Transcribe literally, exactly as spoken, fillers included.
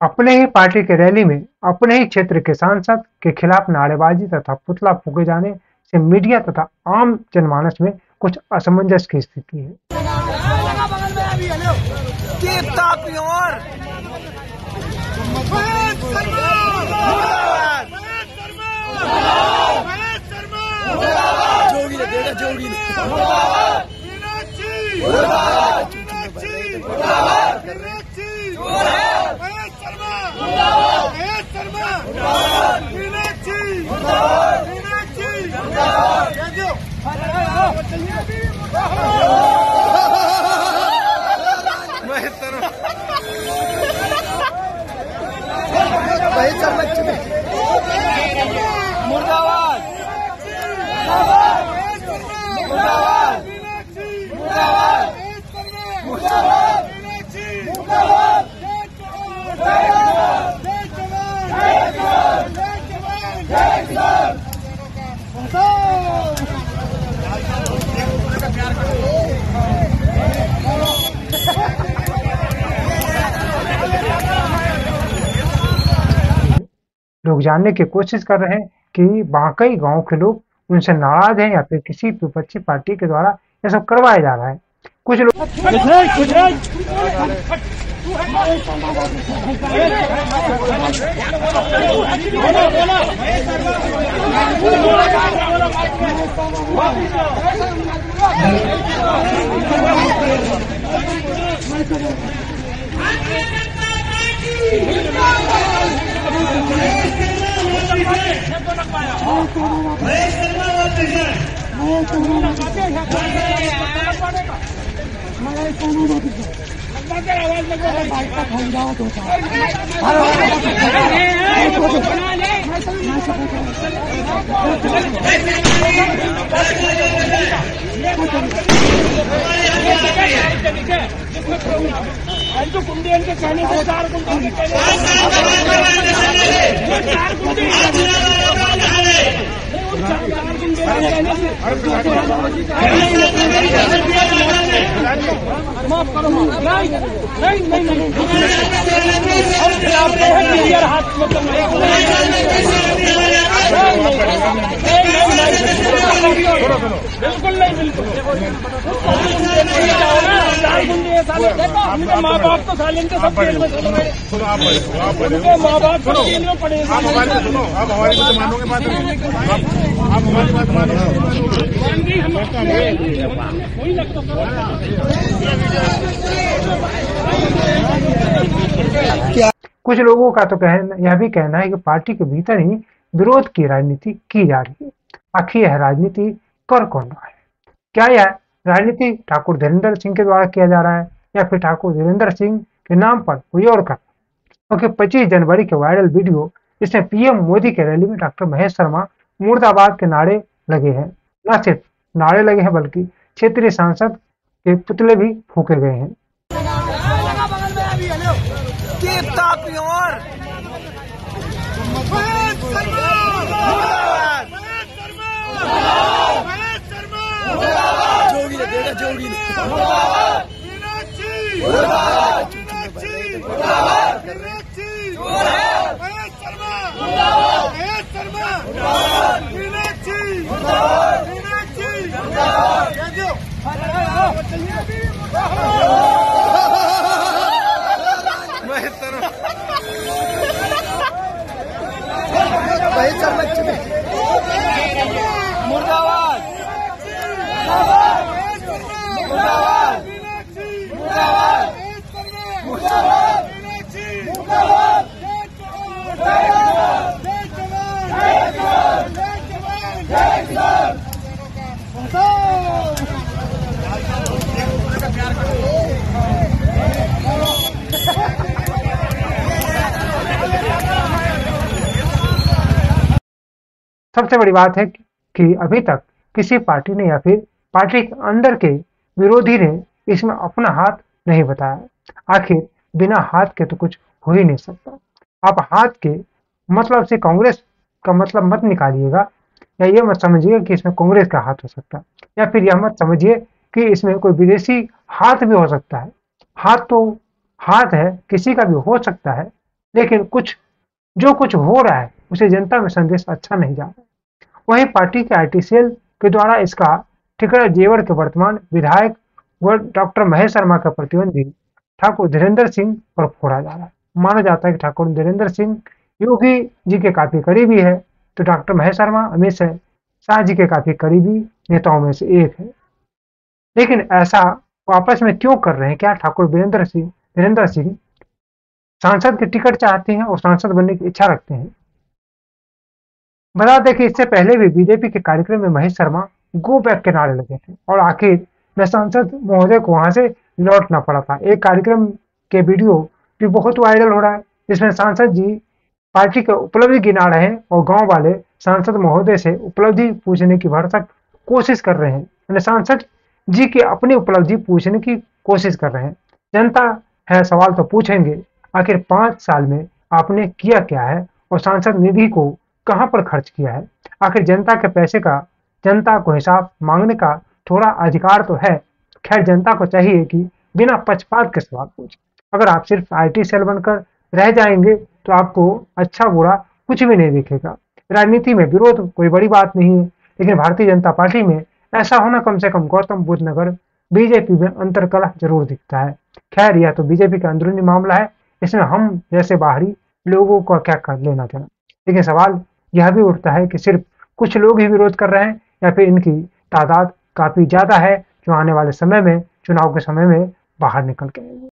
अपने ही पार्टी की रैली में अपने ही क्षेत्र के सांसद के खिलाफ नारेबाजी तथा पुतला फूंके जाने से मीडिया तथा आम जनमानस में कुछ असमंजस की स्थिति है। मुर्दाबाद मुर्दाबाद लोग जानने की कोशिश कर रहे हैं कि वाकई गांव के लोग उनसे नाराज हैं या फिर किसी विपक्षी पार्टी के द्वारा यह सब करवाया जा रहा है। कुछ लोग जो कुंडे के कहने से चार कुंडे के कहने माफ करो नहीं नहीं नहीं नहीं हाथ मतलब बिल्कुल नहीं बिल्कुल माँ बाप तो साले के सब जेल में उनके माँ बाप सब जेल में पड़े। आप हमारी बात सुनो, आप हमारी बात मानोगे बात नहीं, आप हमारी बात मानो। कुछ लोगों का तो कहना यह भी कहना है कि पार्टी के भीतर ही विरोध की राजनीति की जा रही है। आखिर यह राजनीति कर कौन रहा है? क्या यह राजनीति ठाकुर धीरेन्द्र सिंह के द्वारा किया जा रहा है या फिर ठाकुर धीरेन्द्र सिंह के नाम पर कोई और कर? क्योंकि पच्चीस जनवरी के वायरल वीडियो जिसमें पीएम मोदी के रैली में डॉक्टर महेश शर्मा मुर्दाबाद के नारे लगे हैं, न सिर्फ नारे लगे हैं बल्कि क्षेत्रीय सांसद के पुतले भी फूके गए हैं। मुर्दाबाद सबसे बड़ी बात है कि अभी तक किसी पार्टी ने या फिर पार्टी के अंदर के विरोधी ने इसमें अपना हाथ नहीं बताया। आखिर बिना हाथ के तो कुछ हो ही नहीं सकता। आप हाथ के मतलब से कांग्रेस का मतलब मत निकालिएगा या ये मत समझिए कि इसमें कांग्रेस का हाथ हो सकता है, या फिर यह मत समझिए कि इसमें कोई विदेशी हाथ भी हो सकता है। हाथ तो हाथ है, किसी का भी हो सकता है। लेकिन कुछ जो कुछ हो रहा है उसे जनता में संदेश अच्छा नहीं जा रहा। वहीं पार्टी के आईटी सेल के द्वारा इसका ठिकरा जेवर के वर्तमान विधायक व डॉक्टर महेश शर्मा का प्रतिद्वंदी ठाकुर धीरेन्द्र सिंह पर फोड़ा जा रहा है। माना जाता है कि ठाकुर धीरेन्द्र सिंह योगी जी के काफी करीबी है, तो डॉक्टर महेश शर्मा अमित शाह जी के काफी करीबी नेताओं में से एक है। लेकिन ऐसा वो आपस में क्यों कर रहे हैं? क्या ठाकुर वीरेंद्र सिंह वीरेंद्र सिंह सांसद की टिकट चाहते हैं और सांसद बनने की इच्छा रखते हैं? बता दें कि इससे पहले भी बीजेपी के कार्यक्रम में महेश शर्मा गो बैक के नारे लगे थे और आखिर में सांसद महोदय को वहां से लौटना पड़ा था। एक कार्यक्रम के वीडियो भी बहुत वायरल हो रहा है, जिसमें सांसद जी पार्टी के उपलब्धि गिना रहे हैं और गांव वाले सांसद महोदय से उपलब्धि पूछने की भरसक कोशिश कर रहे हैं। यानी सांसद जी की अपनी उपलब्धि पूछने की कोशिश कर रहे हैं। जनता है सवाल तो पूछेंगे, आखिर पांच साल में आपने किया क्या है और सांसद निधि को कहां पर खर्च किया है? आखिर जनता के पैसे का जनता को हिसाब मांगने का थोड़ा अधिकार तो है। खैर, जनता को चाहिए कि बिना पक्षपात के सवाल पूछे। अगर आप सिर्फ आईटी सेल बनकर रह जाएंगे तो आपको अच्छा बुरा कुछ भी नहीं दिखेगा। राजनीति में विरोध कोई बड़ी बात नहीं है, लेकिन भारतीय जनता पार्टी में ऐसा होना कम से कम गौतम बुद्ध नगर बीजेपी में अंतर्कलह जरूर दिखता है। खैर, यह तो बीजेपी का अंदरूनी मामला है, इसमें हम जैसे बाहरी लोगों का क्या कर लेना देना। लेकिन सवाल यह भी उठता है कि सिर्फ कुछ लोग ही विरोध कर रहे हैं या फिर इनकी तादाद काफी ज्यादा है जो आने वाले समय में चुनाव के समय में बाहर निकल के आएंगे।